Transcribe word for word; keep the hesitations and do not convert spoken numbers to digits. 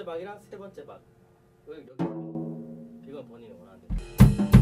박이랑 세 번째 박. 여기 여기. 이건 본인이 원하는 대로.